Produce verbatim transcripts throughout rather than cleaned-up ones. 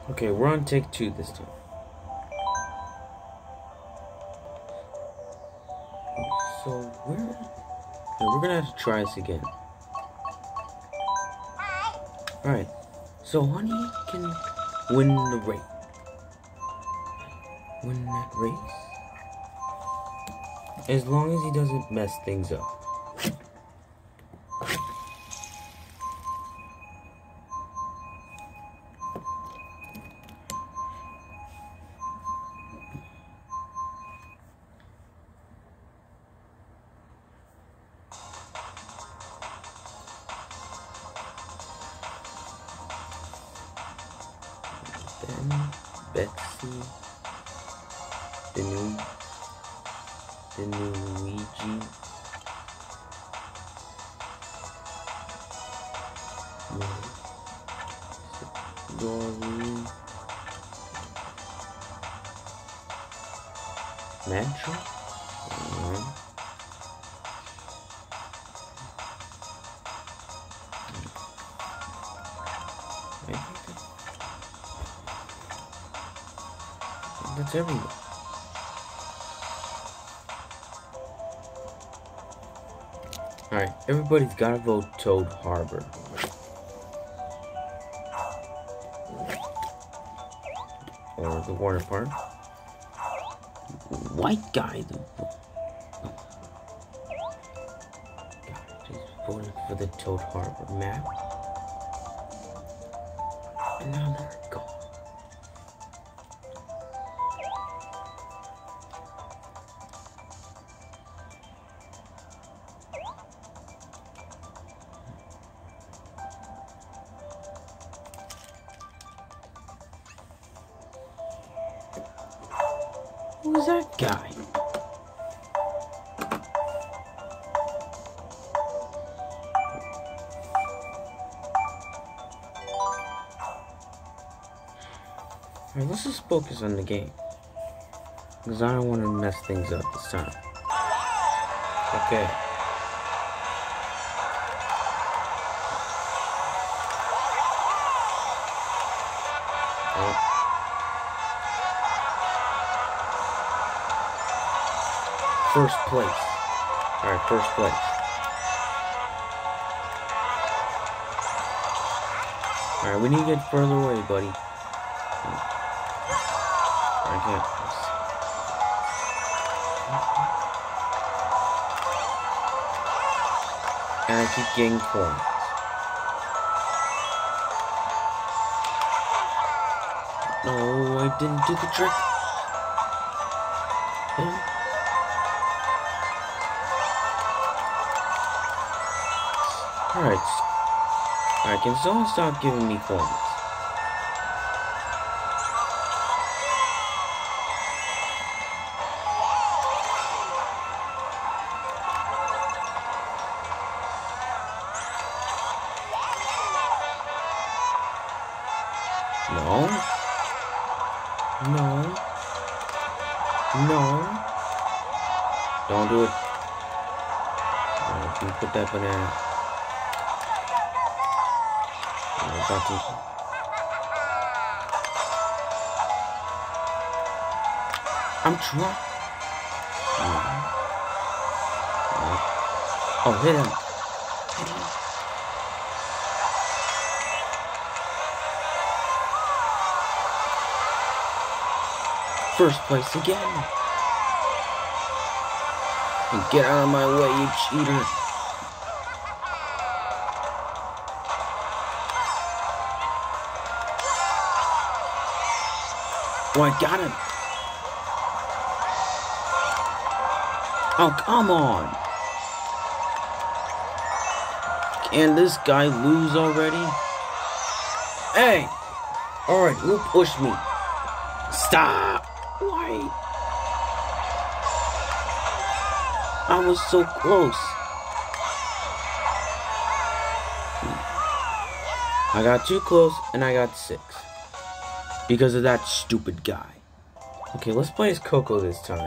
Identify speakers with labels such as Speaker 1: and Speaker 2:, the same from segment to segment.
Speaker 1: Okay, we're on take two this time. So we're yeah, we're gonna have to try this again. Alright. So Honey can win the race. Win that race. As long as he doesn't mess things up. Then Betsy, the new, the new Luigi, Dory, Mantra, mm-hmm. That's everyone. Alright, everybody's gotta vote Toad Harbor. Or the Warner Park. White guy, the God, just voted for the Toad Harbor map. And now they're gone. Who's that guy? Alright, let's just focus on the game. Because I don't want to mess things up this time. Okay. Oh. First place. Alright, first place. Alright, we need to get further away, buddy. I can't. And I keep getting coins. No, I didn't do the trick. Oh. Alright. Alright, can someone stop giving me coins? No. No. No. Don't do it. Alright, can you put that banana? I'm about to. I'm trying. Oh, hit him. Hit him. First place again. And get out of my way, you cheater. Oh, I got him. Oh, come on. Can this guy lose already? Hey. Alright, who pushed me? Stop. Why? I was so close. I got too close and I got six. Because of that stupid guy. Okay, let's play as Coco this time.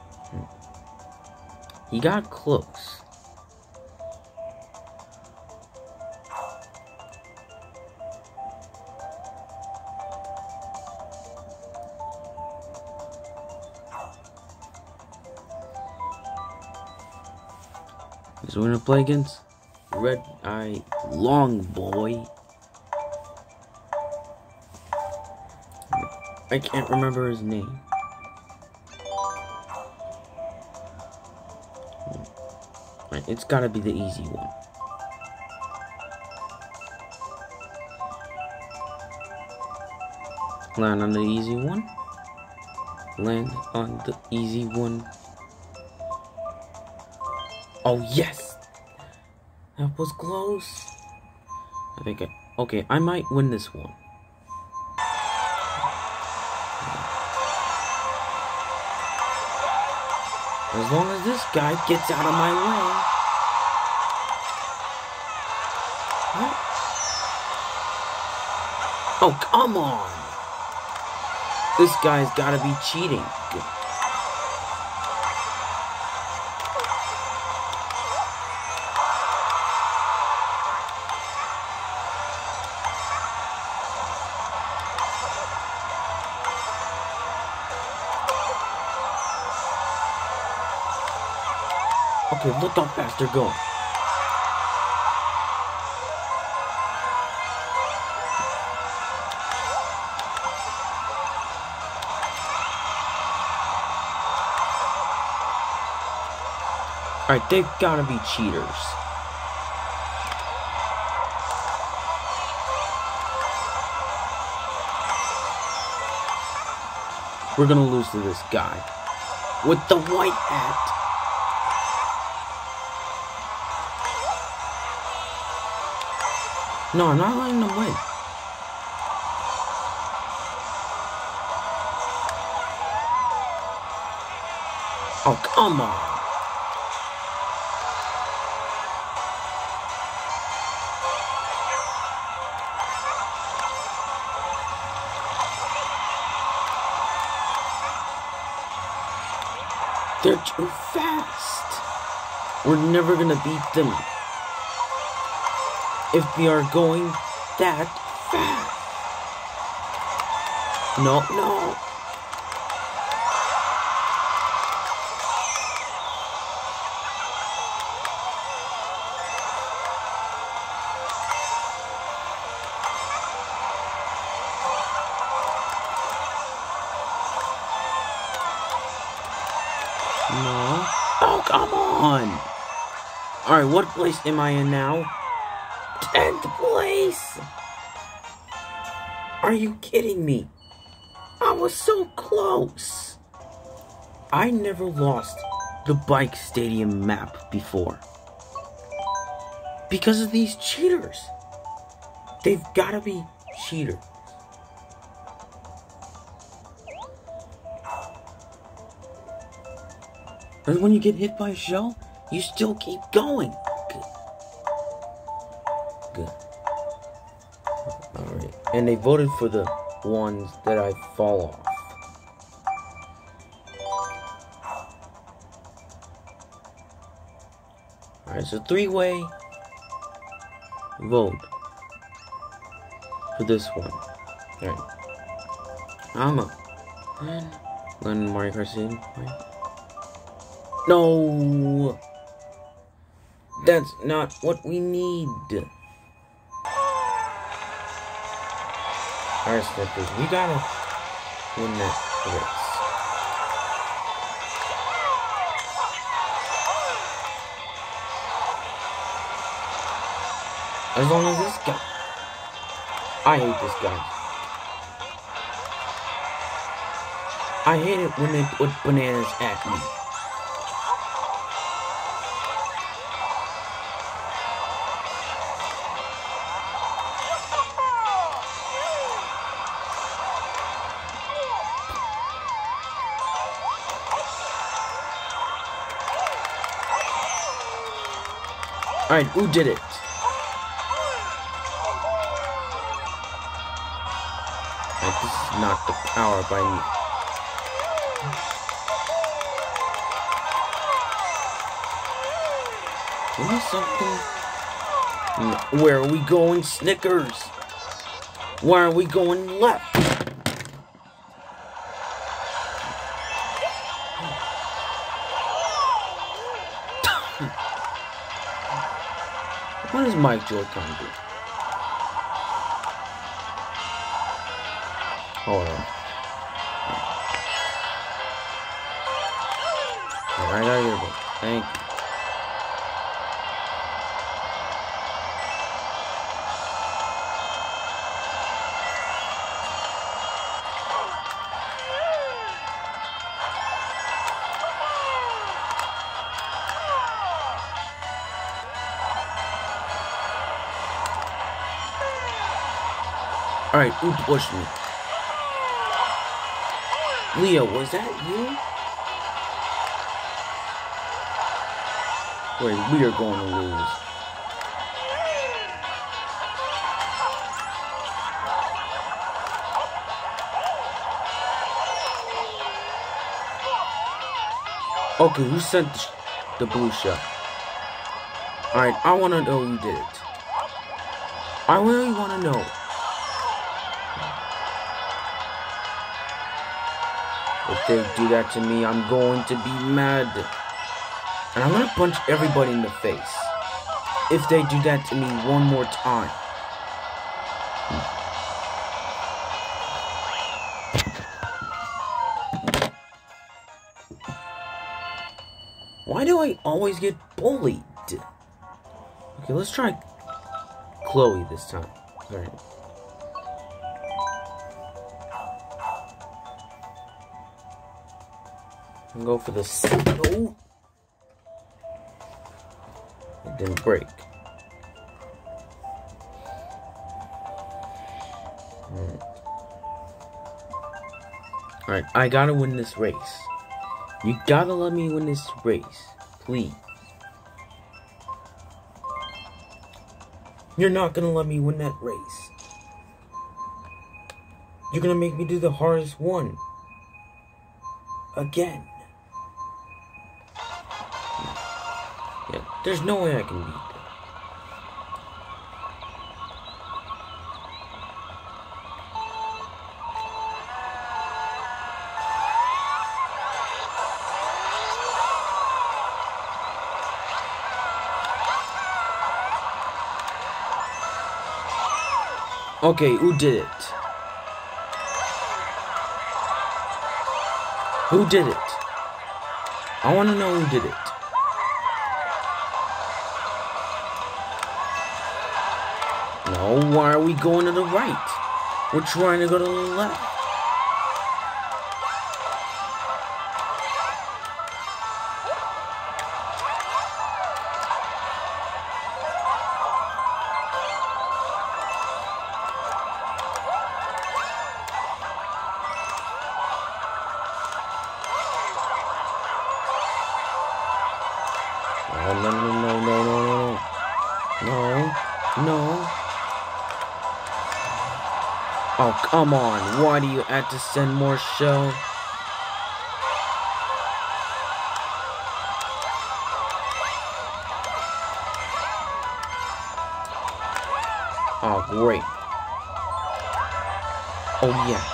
Speaker 1: Hmm. He got close. So we're gonna play against Red Eye Long Boy. I can't remember his name. Right, it's gotta be the easy one. Land on the easy one. Land on the easy one. Oh, yes! That was close. I think I... Okay, I might win this one. As long as this guy gets out of my way. What? Oh, come on! This guy's gotta be cheating. Okay, look how fast they're going. Alright, they've gotta be cheaters. We're gonna lose to this guy with the white hat. No, I'm not letting them win. Oh, come on. They're too fast. We're never gonna beat them if we are going that fast. No, no. No. Oh, come on. Alright, what place am I in now? tenth place! Are you kidding me? I was so close! I never lost the Bike Stadium map before. Because of these cheaters. They've gotta be cheaters. And when you get hit by a shell, you still keep going. Good. Good. Alright. And they voted for the ones that I fall off. Alright, so three-way vote for this one. Alright. I'm a Glenn Mario Garcia. No! That's not what we need. Alright, Snippers, we gotta win that race. As long as this guy... I hate this guy. I hate it when they put bananas at me. Alright, who did it? Alright, this is not the power by me. Give me something. No. Where are we going, Snickers? Why are we going left? What does Mike Joy-Con do? Hold on. Alright, I gotta get a book. Thank you. Alright, who pushed me? Leo, was that you? Wait, we are going to lose. Okay, who sent the, the blue shot? Alright, I want to know who did it. I really want to know. If they do that to me, I'm going to be mad. And I'm gonna punch everybody in the face. If they do that to me one more time. Why do I always get bullied? Okay, let's try Chloe this time. Alright. And go for the no. It didn't break. Alright. Alright, I gotta win this race. You gotta let me win this race. Please. You're not gonna let me win that race. You're gonna make me do the hardest one. Again. Yeah, there's no way I can beat that. Okay, who did it? Who did it? I want to know who did it. No, why are we going to the right? We're trying to go to the left. Oh, no, no, no, no, no, no, no, no. Oh, come on. Why do you have to send more show? Oh, great. Oh, yeah.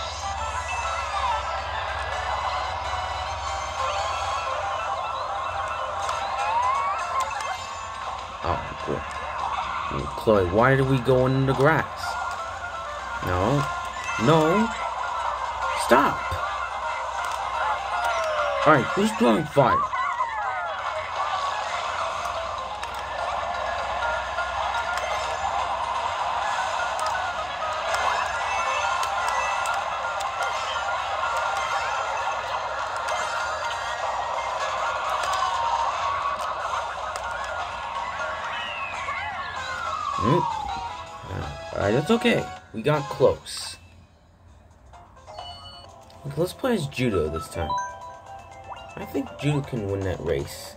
Speaker 1: Oh, good. Chloe, why did we go in the grass? No. No. Stop. Alright, who's throwing fire? Hmm. Alright, that's okay. We got close. Okay, let's play as Judo this time. I think Judo can win that race.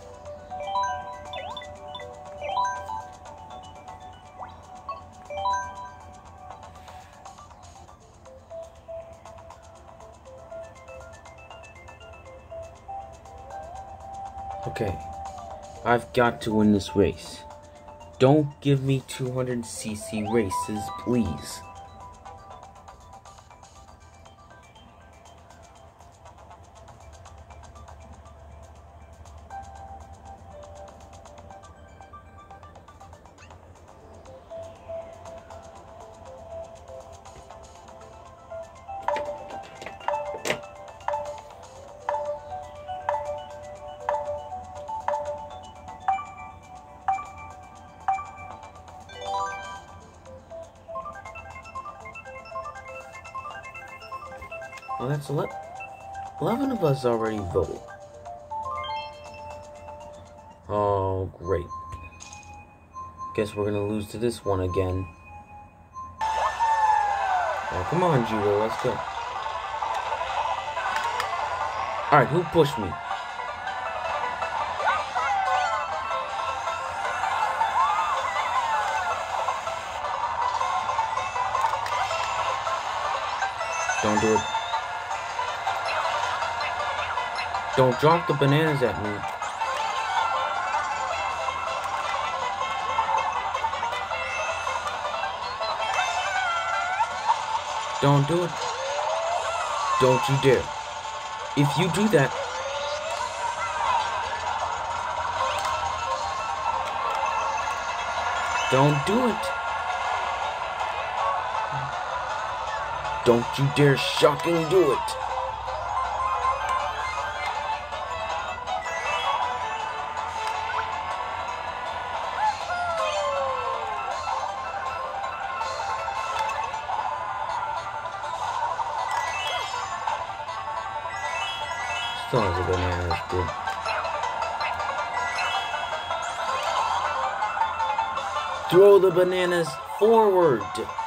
Speaker 1: Okay. I've got to win this race. Don't give me two hundred C C races, please. Oh, that's ele eleven of us already voted. Oh, great. Guess we're gonna lose to this one again. Oh, come on, Judo, let's go. Alright, who pushed me? Don't do it. Don't drop the bananas at me. Don't do it. Don't you dare. If you do that, don't do it. Don't you dare shocking do it. Still has a banana, dude. Throw the bananas forward.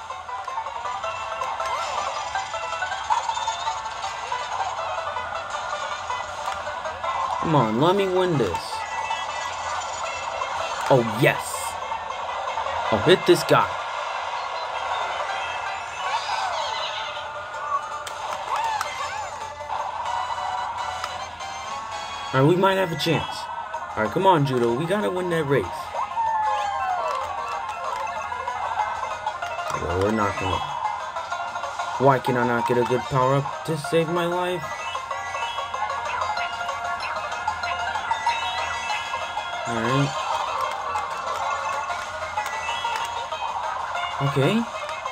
Speaker 1: Come on, let me win this. Oh, yes. I'll hit this guy. Alright, we might have a chance. Alright, come on, Judo. We gotta win that race. Well, we're not gonna. Why can I not get a good power-up to save my life? Alright. Okay.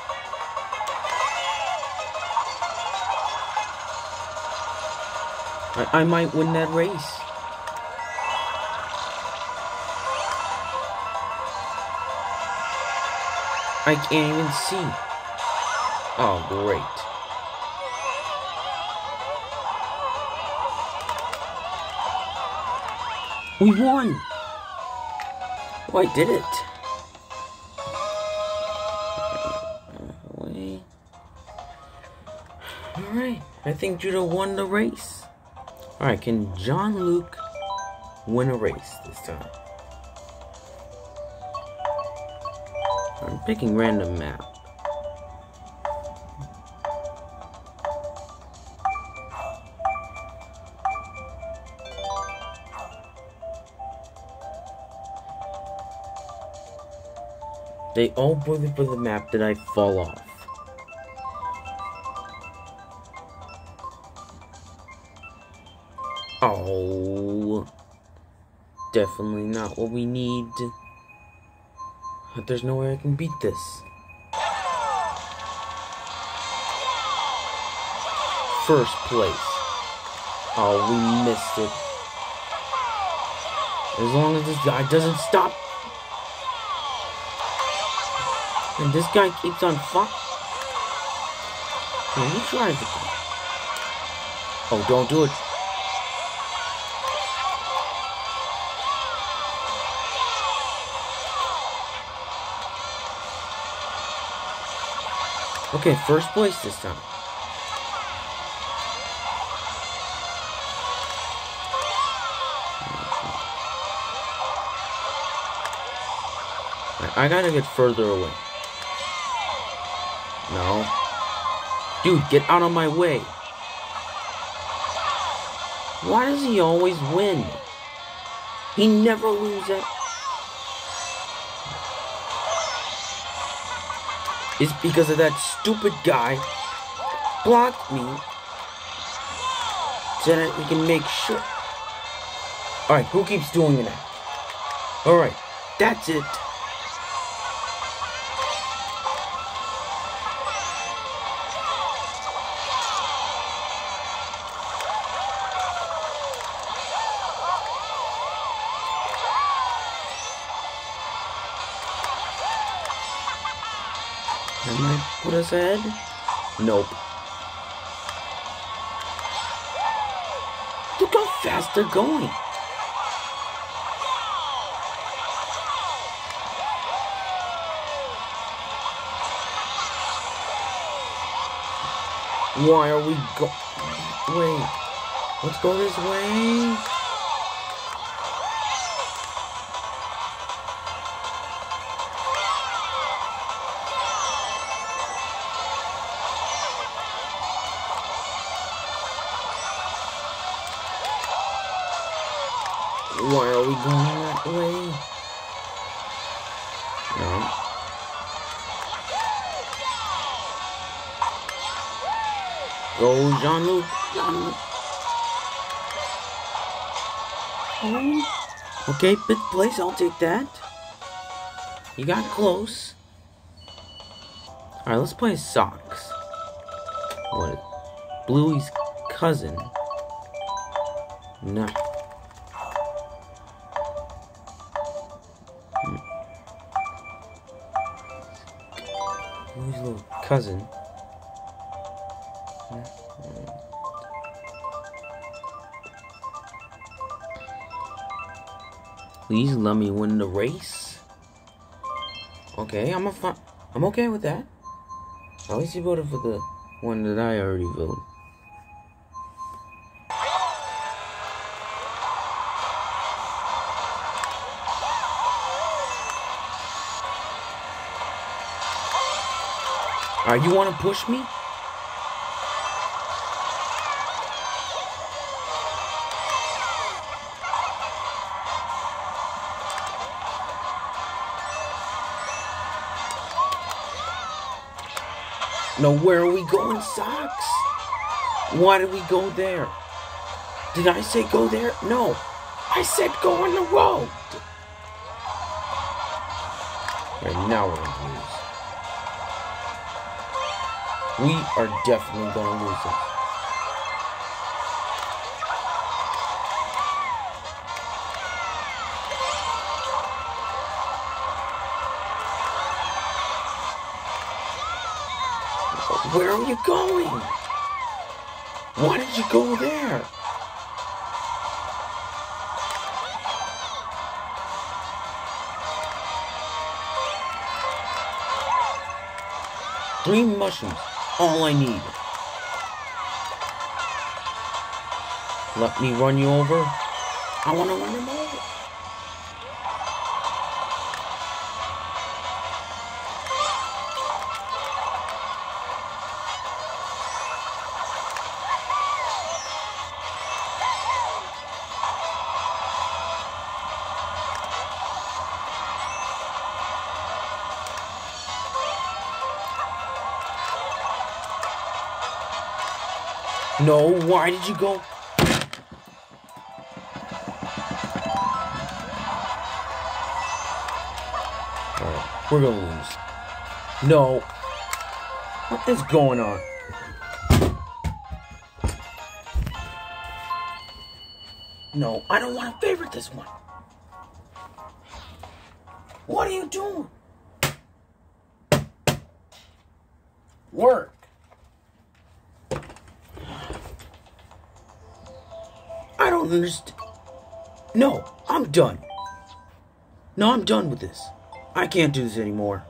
Speaker 1: I, I might win that race. I can't even see. Oh, great. We won! Oh, I did it. Alright, I think Judo won the race. Alright, can John Luke win a race this time? I'm picking random map. They all voted for the map that I fall off. Oh, definitely not what we need. But there's no way I can beat this. First place. Oh, we missed it. As long as this guy doesn't stop. And this guy keeps on fuck. Man, he tries to. Oh, don't do it. Okay, first place this time. I gotta get further away. No. Dude, get out of my way. Why does he always win? He never loses. It's because of that stupid guy blocked me so that we can make sure. Alright, who keeps doing that? Alright, that's it. That might put us ahead? Nope. fast they're going. Why are we go- Wait. Let's go this way. Why are we going that way? No. Go, Jean-Luc. Jean-Luc. Oh. Okay, fifth place. I'll take that. You got close. Alright, let's play socks. What? Bluey's cousin. No. Bluey's little cousin. Please let me win the race. Okay, I'm a fun. I'm okay with that. At least you voted for the one that I already voted. Alright, you want to push me? No, where are we going, Socks? Why did we go there? Did I say go there? No. I said go on the road. Right, now we're going to lose. We are definitely going to lose it. Where are you going? Why did you go there? Green mushrooms, all I need. Let me run you over. I want to run him over. No, why did you go? Alright, we're gonna lose. No. What is going on? No, I don't want to favorite this one. What are you doing? Work. I don't understand. No, I'm done. No, I'm done with this. I can't do this anymore.